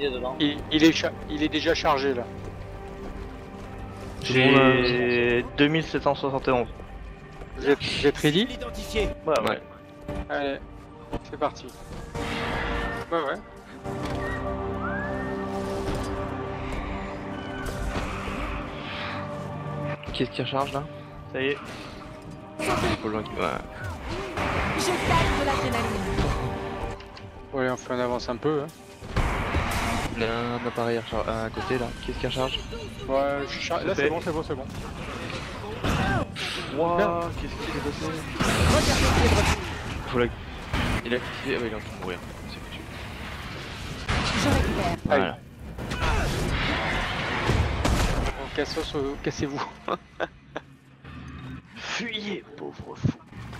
Il est dedans. Il est déjà chargé là. J'ai 2771. Vous êtes ready? Ouais. Allez, c'est parti. Ouais. Qu'est-ce qui recharge là? Ça y est. Faut le... Ouais. Je gagne de l'adrénaline. Ouais, on avance un peu. Hein. Il y a un appareil à côté là. Qu'est-ce qui recharge? Ouais, là c'est bon. Wouah, qu'est-ce qui s'est passé? Faut la... Il a activé. Ah ouais, il est en train de mourir. C'est foutu. Je récupère. Voilà. Bon, cassez-vous. Fuyez, pauvre fou.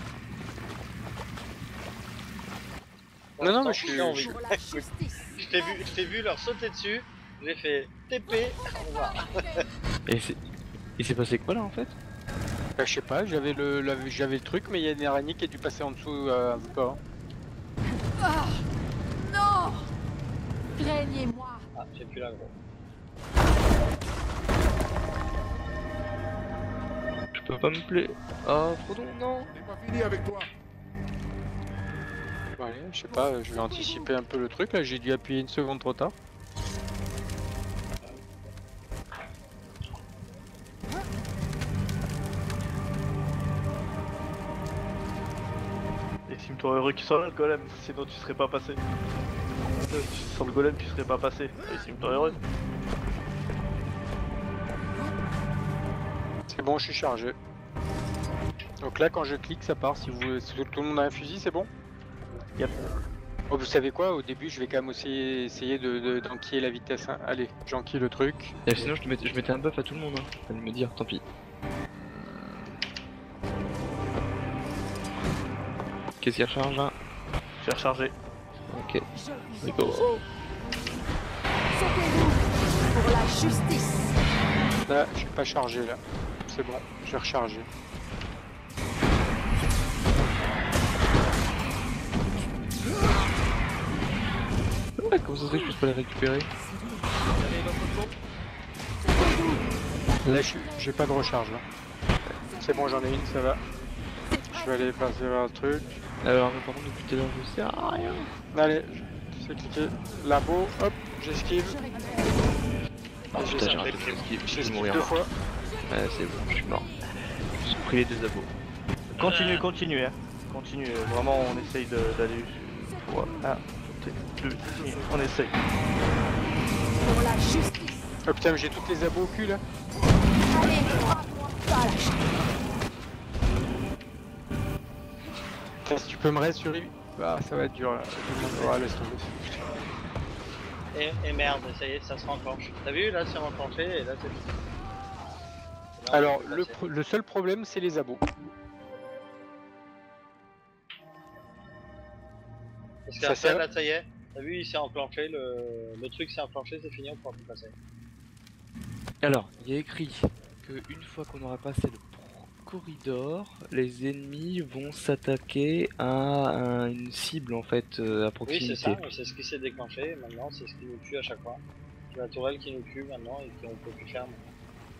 Non, mais je suis Pour la justice. Je t'ai vu leur sauter dessus, j'ai fait TP, au revoir. Et il s'est passé quoi là en fait? Bah, je sais pas, j'avais le truc, mais il y a une araignée qui a dû passer en dessous un peu pas. Ah, non. Craignez-moi. Ah, j'ai plus la gros. Je peux pas me plaire. Oh, Frodon, non. J'ai pas fini avec toi. Bon, allez, je sais pas, je vais anticiper un peu le truc là, j'ai dû appuyer une seconde trop tard. Estime-toi heureux qu'il soit là le golem, sinon tu serais pas passé. Sans le golem tu serais pas passé. Estime-toi heureux. C'est bon, je suis chargé. Donc là, quand je clique, ça part. Si tout le monde a un fusil, c'est bon? Yep. Oh, vous savez quoi? Au début, je vais quand même aussi essayer d'enquiller la vitesse. Hein. Allez, j'enquille le truc. Et sinon je mettais un buff à tout le monde, hein. Fallait me dire, tant pis. Qu'est-ce qu'il recharge là? J'ai rechargé. Ok. Rico. Sauvez-vous pour la justice. Là, je suis pas chargé là. C'est bon, j'ai rechargé. Ouais, comment ça se fait que je puisse pas les récupérer? Là, j'ai pas de recharge là. C'est bon, j'en ai une, ça va. Je vais aller passer vers le truc. Alors, mais par contre, depuis tout à l'heure, je sais rien. Allez, c'est cliqué. Labo, hop, j'esquive. Oh putain, j'ai raté le esquive, je vais J'esquive mourir. 2 fois. Ouais, c'est bon, je suis mort. J'ai pris les deux abos. Continue, hein. Continue, vraiment, on essaye d'aller. Ouais, ah, on essaye. Pour la justice. Oh putain, mais j'ai toutes les abos au cul là. Allez, pas lâcher. Putain, si tu peux me rassurer. Ah, ça va être dur là. Oh, laisse tomber. Et merde, ça y est, ça se renclenche. T'as vu, là c'est renclenché et là c'est fini. Là, Alors, on peut passer. le seul problème, c'est les abos. Parce ça qu'après sert- là, ça y est, t'as vu, il s'est enclenché, le truc s'est enclenché, c'est fini, on pourra plus passer. Alors, il y a écrit que une fois qu'on aura passé le corridor, les ennemis vont s'attaquer à une cible en fait à Oui, proximité. c'est ça, c'est ce qui s'est déclenché, maintenant c'est ce qui nous tue à chaque fois. C'est la tourelle qui nous tue maintenant et qu'on peut plus faire maintenant.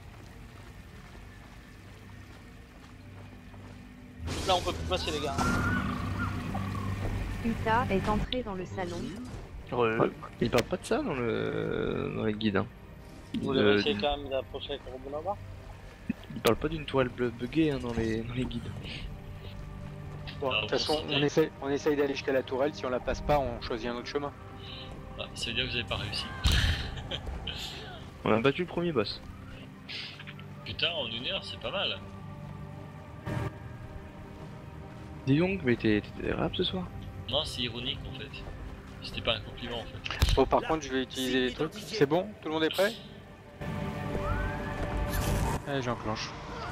Là on peut plus passer les gars. Uta est entré dans le salon. Il parle pas de ça dans les guides. Hein. Vous devez essayer quand même d'approcher avec le robot là-bas. Il parle pas d'une toile buggée hein, dans les guides. Bon, de toute façon, on essaye d'aller jusqu'à la tourelle. Si on la passe pas, on choisit un autre chemin. Ah, ça veut dire que vous avez pas réussi. On a battu le premier boss. Putain, en 1 heure, c'est pas mal. Dis donc, mais t'es rap ce soir? Non, c'est ironique en fait. C'était pas un compliment en fait. Bon, par contre, je vais utiliser les trucs. C'est bon? Tout le monde est prêt? Allez, j'enclenche.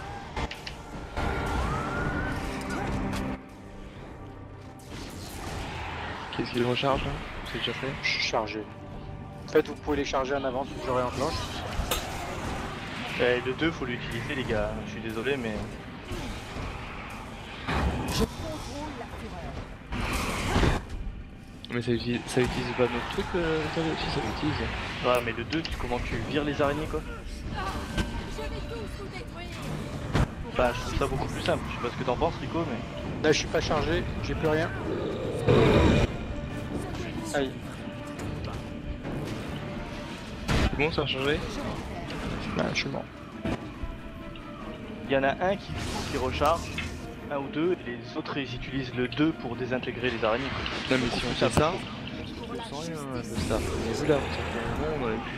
Qu'est-ce qu'il recharge là? C'est déjà fait? Je suis chargé. En fait, vous pouvez les charger en avance, je réenclenche. Le 2 faut l'utiliser les gars, je suis désolé mais... Je contrôle la fureur. Mais ça utilise pas notre truc, si ça l'utilise. Ouais, mais le 2, comment tu vires les araignées quoi? Je vais tous vous détruire. Bah, je trouve ça beaucoup plus simple. Je sais pas ce que t'en penses, Rico, mais. Là, je suis pas chargé, j'ai plus rien. Aïe. C'est bon, ça a changé? Bah, je suis mort. Il y en a un qui recharge, un ou deux, et les autres ils utilisent le 2 pour désintégrer les araignées quoi. Non, mais si on fait ça, je sens rien de ça. On a vu là, ça fait un moment, on avait pu.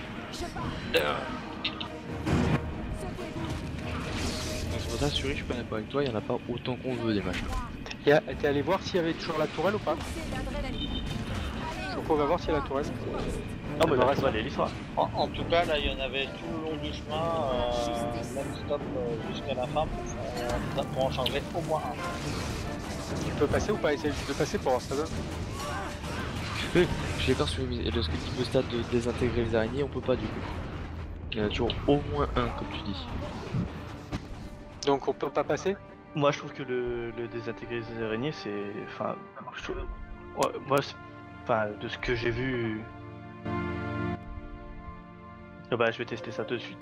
C'est pour ça, Suri, je suis pas d'accord avec toi, il y en a pas autant qu'on veut des matchs. T'es allé voir s'il y avait toujours la tourelle ou pas? Donc on va voir s'il y a la tourelle. Non, mais le reste, elle est l'histoire. En tout cas, là, il y en avait tout le long du chemin, même stop jusqu'à la fin pour en changer au moins un. Tu peux passer ou pas? Essaye de passer pour voir ça donne. Oui, je suis d'accord sur le type de stade de désintégrer les araignées, on peut pas du coup. Il y en a toujours au moins un, comme tu dis. Donc on peut pas passer? Moi je trouve que le désintégrer les araignées c'est. Enfin. Ouais, moi enfin de ce que j'ai vu. Ah bah je vais tester ça tout de suite.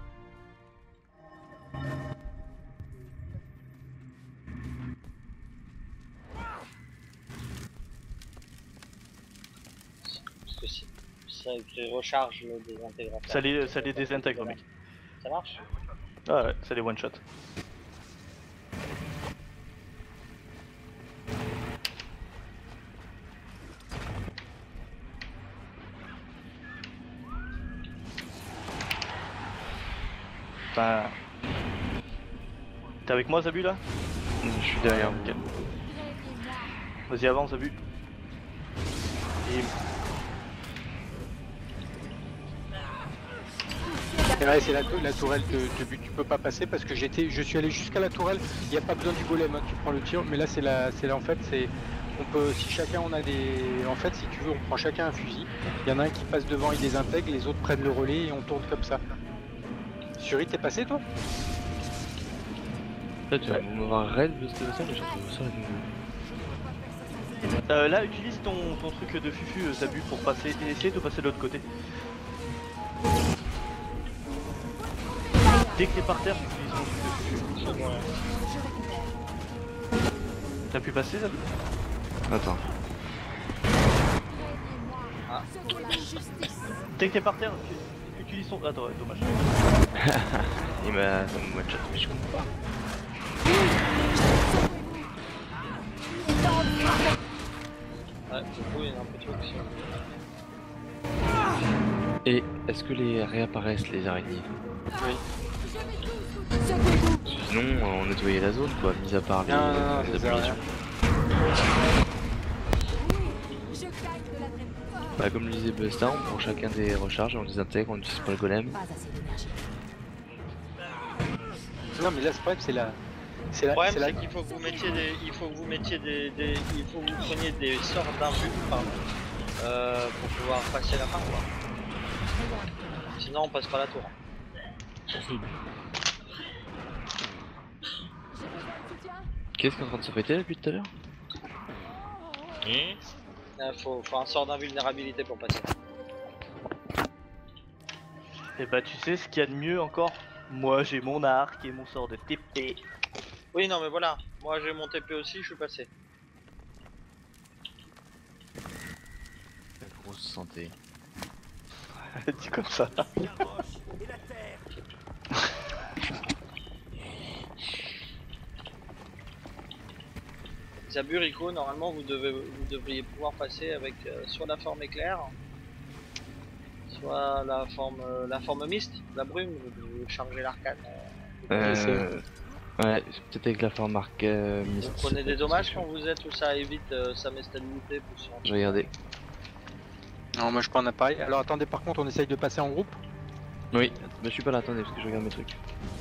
Parce que si ça recharge le désintégrateur. Ça les désintègre mec. Ça marche? Ah ouais, ça les one shot. Enfin... T'es avec moi Zabu là? Je suis derrière. Ok. Vas-y avance Zabu. Et là c'est la tourelle tu peux pas passer parce que je suis allé jusqu'à la tourelle, il n'y a pas besoin du golem, hein, tu prends le tir, mais là c'est en fait c'est. On peut, si chacun on a des. En fait si tu veux on prend chacun un fusil, il y en a un qui passe devant, il désintègre, les autres prennent le relais et on tourne comme ça. Suri, t'es passé toi? Là tu vas m'avoir raid de cette ça, mais j'ai trouvé ça. Là utilise ton truc de fufu Zabu pour passer et essayer de passer de l'autre côté. Dès que t'es par terre, tu utilises ton truc de fufu. T'as pu passer Zabu? Attends. Dès que t'es par terre, tu utilises ton... Attends, ouais, dommage. Il m'a one shot, mais je comprends pas. Ouais, du coup, il y en a un peu de trucs. Et est-ce que les réapparaissent les araignées? Oui. Sinon, on nettoyait la zone quoi, mis à part les abominations. Bah comme le disait Busta, on prend chacun des recharges, on les intègre, on n'utilise pas le golem. Non mais là ce problème c'est la. Le problème c'est qu'il faut que vous mettiez des. Il faut que vous preniez des sorts d'invulnes pour pouvoir passer la fin quoi. Sinon on passe pas la tour. Qu'est-ce qui est en train de se péter depuis tout à l'heure? Faut un sort d'invulnérabilité pour passer. Et bah tu sais ce qu'il y a de mieux encore? Moi j'ai mon arc et mon sort de TP. Oui non mais voilà, moi j'ai mon TP aussi, je suis passé. La grosse santé. Dis comme ça. Zabu, Rico, normalement vous devriez pouvoir passer avec soit la forme éclair, soit la forme mist, la brume, vous chargez l'arcane. Ouais, peut-être avec la forme arc mist. Vous prenez des dommages quand vous êtes ou ça évite sa stabilité plus sur... Je vais regarder. Non moi je prends un appareil. Alors attendez par contre on essaye de passer en groupe. Oui, mais je suis pas là, attendez parce que je regarde mes trucs.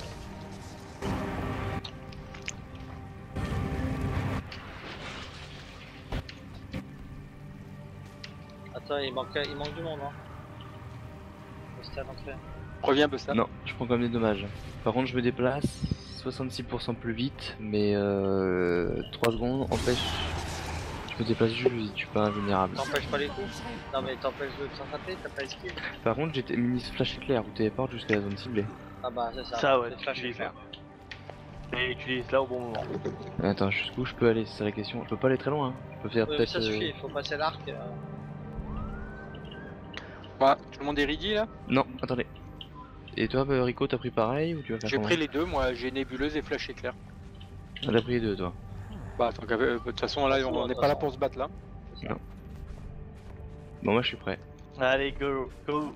Attends, il manque du monde hein. Restez à l'entrée. Reviens Busta. Non, je prends quand même des dommages. Par contre je me déplace 66% plus vite, mais 3 secondes empêche Tu peux te déplacer juste si tu es pas invulnérable. T'empêches pas les coups. Non mais t'empêches de te taper, t'as pas esquive. Par contre, j'étais mini flash éclair, vous téléporte jusqu'à la zone ciblée. Ah bah c'est ça. Ça, ouais, c'est tu flash utilises, éclair. Et utilise là au bon moment. Attends, jusqu'où je peux aller, c'est ça la question. Je peux pas aller très loin, hein. Je peux faire Oui, mais peut-être. ça suffit, il faut passer l'arc. Ouais, tout le monde est ready là? Non, attendez. Et toi, bah, Rico, t'as pris pareil ou tu vas faire J'ai comment? pris les deux, moi j'ai nébuleuse et flash éclair. Ah, t'as pris les deux, toi. Bah, tant qu'à de toute façon, là on n'est pas là pour se battre là. Bon, moi je suis prêt. Allez, go, go.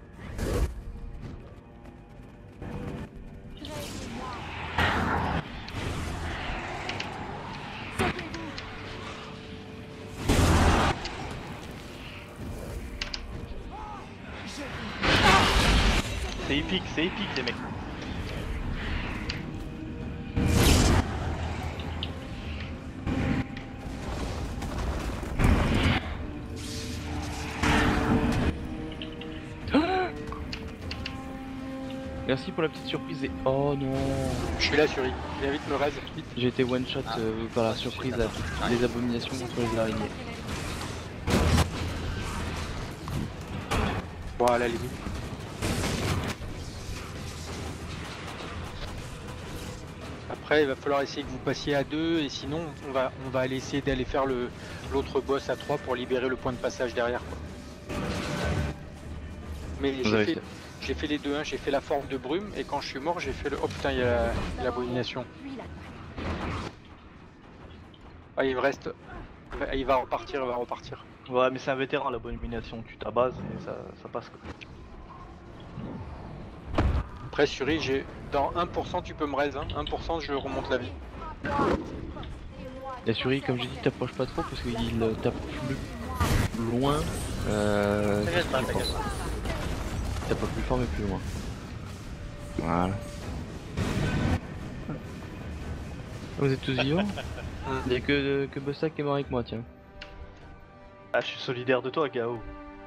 C'est épique les mecs. Merci pour la petite surprise et... Oh non. Je suis là, Suri. Viens vite me raise, vite. J'ai été one shot par la surprise à toutes les abominations contre les araignées. Bon, à la limite. Après, il va falloir essayer que vous passiez à 2 et sinon, on va aller essayer d'aller faire l'autre boss à 3 pour libérer le point de passage derrière. Quoi. Mais j'ai fait les deux, hein. J'ai fait la forme de brume et quand je suis mort, j'ai fait le... Oh putain, il y a l'abomination. Ah, il me reste... Il va repartir, il va repartir. Ouais, mais c'est un vétéran l'abomination, tu t'abases et ça passe quoi. Après, Suri, j'ai... Dans 1%, tu peux me raise, hein. 1%, je remonte la vie. Et Suri, comme j'ai dit, t'approches pas trop parce qu'il tape plus loin. T'inquiète pas, t'inquiète pas. Il tape pas plus fort mais plus loin. Voilà. Vous êtes tous vivants? Il y a que Busta qui est mort avec moi, tiens. Ah, je suis solidaire de toi, Gao.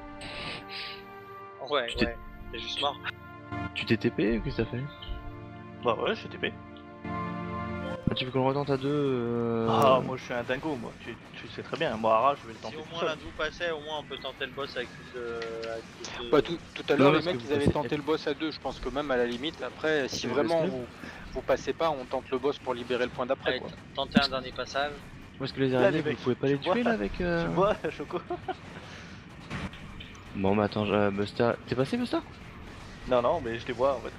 Ouais, Tu t'es- ouais. C'est juste mort. Tu t'es TP ou qu'est-ce que ça fait? Bah ouais, je suis TP. Ah, tu veux qu'on retente à deux Ah, moi je suis un dingo, moi. Tu sais très bien. Moi, Ara, je vais le Si tenter au tout moins seul. l'un de vous passait, au moins on peut tenter le boss avec plus de... Bah, tout à l'heure, Non, les parce mecs, que ils vous avaient passez- tenté le boss à 2, je pense que même à la limite, après, si vous vraiment laissez vous passez pas, on tente le boss pour libérer le point d'après, Allez, quoi. tenter un dernier passage. Parce que les Là, araignées, les vous mecs, pouvez pas tu les tuer vois- là avec... Tu vois, Choco? Bon bah attends, Busta... T'es passé Busta? Non, mais je les vois en fait.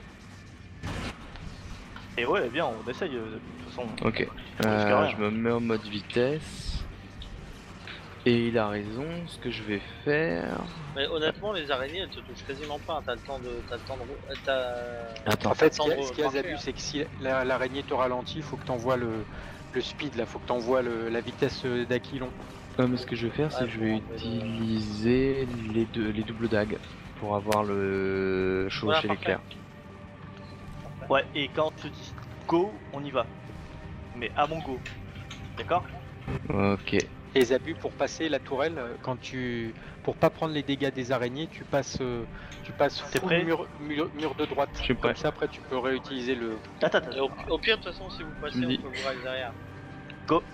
Et ouais, bien, on essaye de toute façon. Ok. risque rien. Je me mets en mode vitesse. Et il a raison, ce que je vais faire... Mais honnêtement, les araignées elles te touchent quasiment pas. T'as le temps de. Attends, En fait, ce attendre, qu'il y a parfait, Zabu, hein. c'est que si l'araignée te ralentit, il faut que t'envoies le speed, là, faut que t'envoies la vitesse d'Aquilon. mais ce que je vais faire, c'est que je vais bon, on va utiliser les doubles dagues pour avoir le chevaucher Voilà, l'éclair. Ouais, et quand je te dis go, on y va. Mais à mon go. D'accord? Ok. Et Zabu, pour passer la tourelle, pour pas prendre les dégâts des araignées, tu passes T'es full prêt mur de droite. Je suis prêt. Comme ça, après, tu peux réutiliser le... Attends. Et au pire, de toute façon, si vous passez, Tu me on dis. peut vous rester derrière. Go.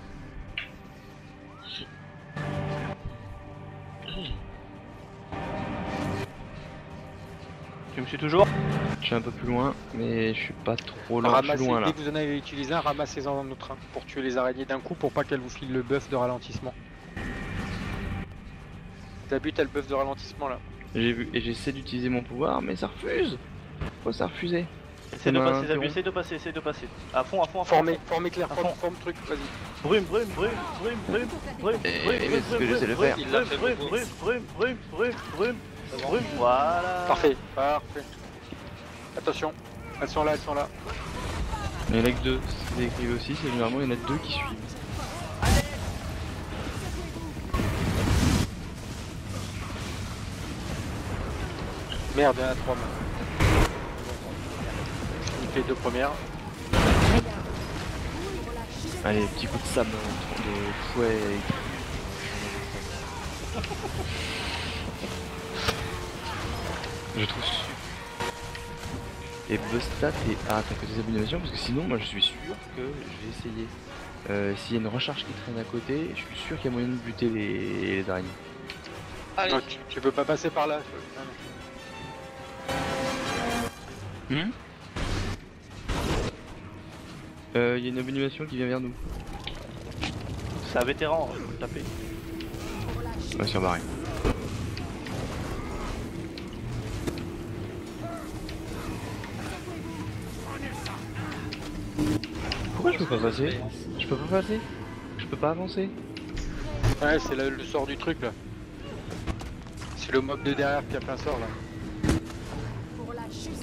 Tu me suis toujours? Je suis un peu plus loin, mais je suis pas trop loin. Je suis Ramassez, loin là. dès que vous en avez utilisé un, ramassez-en un autre pour tuer les araignées d'un coup pour pas qu'elles vous filent le buff de ralentissement. Zabu, t'as le buff de ralentissement là. J'ai vu et j'essaie d'utiliser mon pouvoir, mais ça refuse. Pourquoi ça a refusé? Essaye de m'a passer, Zabu, interrompu. essaye de passer. À fond. Forme éclair, À fond. forme truc, vas-y. Brume. Mais c'est ce que j'essaie de faire. Il l'a fait beaucoup. C'est bon. Voilà. Parfait. Attention, elles sont là. Il y en a que deux. C'est écrit aussi, c'est généralement il y en a deux qui suivent. Merde, il y en a 3 maintenant. Il fait les deux premières. Allez, petit coup de sable de fouet. Je trouve super. Et Bustat et... Ah, t'as que des abominations parce que sinon moi je suis sûr que je vais essayer. S'il y a une recharge qui traîne à côté, je suis sûr qu'il y a moyen de buter les araignées. Allez, Non, tu peux pas passer par là. Il y a une abomination qui vient vers nous. C'est un vétéran, faut le taper. Ouais, c'est barré. Pourquoi je peux pas passer? Je peux pas passer? Je peux pas avancer? Ouais, c'est le sort du truc là. C'est le mob de derrière qui a plein sort là. Pour la justice.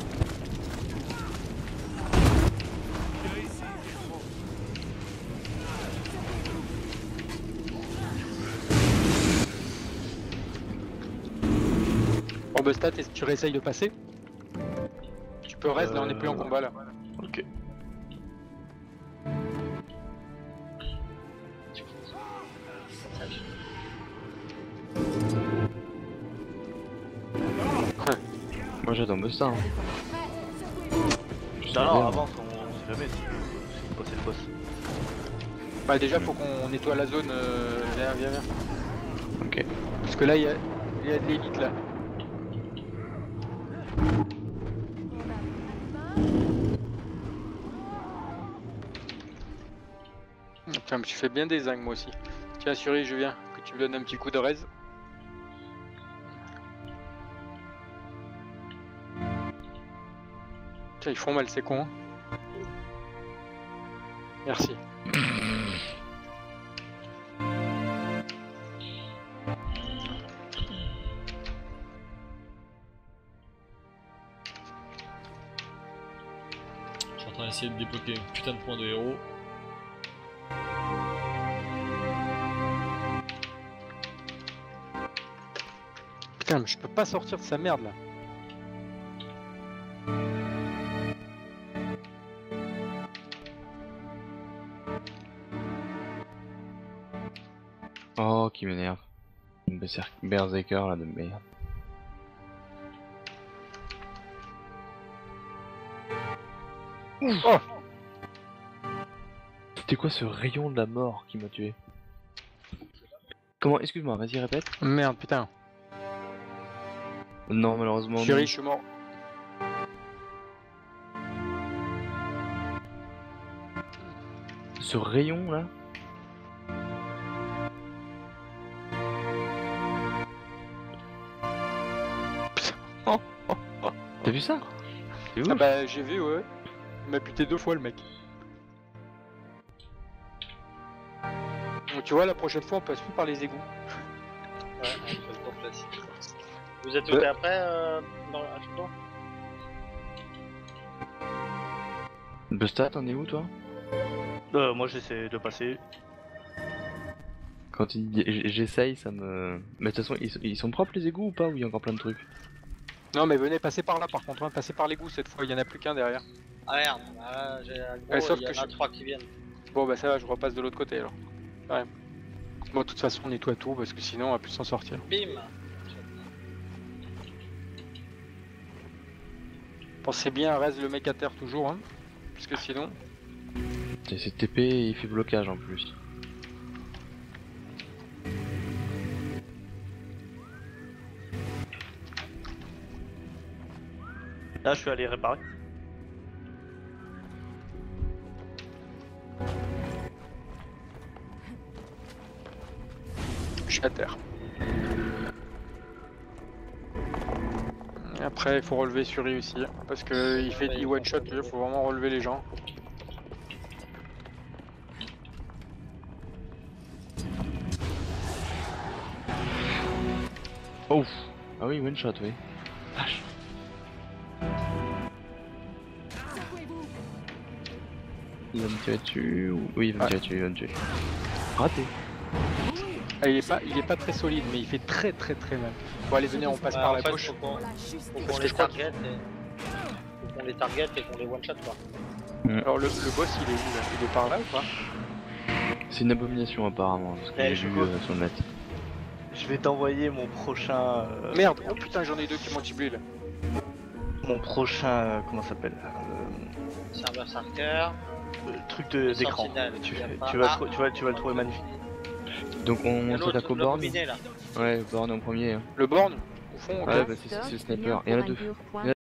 Bon bah Stat, est-ce que tu réessayes de passer? Tu peux rester, là on est plus en combat là. Ok. Moi j'attends Busta. Hein. Non, non, avance, on sait jamais si c'est le boss. Bah déjà faut qu'on nettoie la zone, viens. Ok. Parce que là il y a de l'élite là. Putain, je me suis fait bien des zingues moi aussi. Tiens Suri, je viens, que tu me donnes un petit coup de raise. Tiens, ils font mal ces cons. Hein. Merci. Je suis en train d'essayer de débloquer un putain de point de héros. Putain, mais je peux pas sortir de sa merde là. Oh, qui m'énerve. Une berserker là de merde. Oh, C'était quoi ce rayon de la mort qui m'a tué? Comment? Excuse-moi, vas-y répète. merde, putain. Non, malheureusement. Suri, non. je suis mort. Ce rayon là. T'as vu ça? C'est ouf. Ah bah j'ai vu, ouais. Il m'a buté 2 fois le mec. Donc tu vois, la prochaine fois on passe plus par les égouts. ouais, on fait le tour classique. Vous êtes OK après dans la tour? Busta, t'en es où toi? Moi j'essaie de passer. Quand il dit j'essaye, ça me. Mais de toute façon, ils sont propres les égouts ou pas? Ou il y a encore plein de trucs? Non mais venez passer par là par contre, hein. Passez par l'égout cette fois, il y en a plus qu'un derrière. Ah merde, ah, j'ai un gros, Ouais, sauf il y que en a je- 3 qui viennent. Bon bah ça va, je repasse de l'autre côté alors. Ouais. Bon de toute façon on nettoie tout parce que sinon on va plus s'en sortir. Bim. Pensez bien à raise le mec à terre toujours, hein. Parce que sinon... C'est TP et il fait blocage en plus. Là je suis allé réparer. Je suis à terre. Et après il faut relever Suri aussi, parce que il fait des one shot, il faut vraiment relever les gens. Oh! Ah oui, one shot, oui. Vache. Secouez-vous. Il va me tirer dessus ou... Oui, il va me tirer dessus, il va me tuer. Raté. Ah, il est pas très solide, mais il fait très mal. Bon allez venez, on passe par la gauche. Faut qu'on Pour la justice. faut que je crois les target et qu'on les one shot quoi. Alors le boss il est où là? Il est par là ou pas? C'est une abomination apparemment, parce que Eh, j'ai je vu vois. sur le net. Je vais t'envoyer mon prochain. Merde, oh putain j'en ai 2 qui m'ont ciblé là. mon prochain, comment ça s'appelle, Serveur Sarker. truc d'écran. Sentinelle, Tu, y a pas- tu vas, Ah. tu vas le trouver magnifique. Donc Il y a on l'autre, s'attaque au le borne. robinet là. Ouais, borne en premier. Hein. Le borne, au fond, ok. Ouais, bah c'est le sniper. Il y en a deux.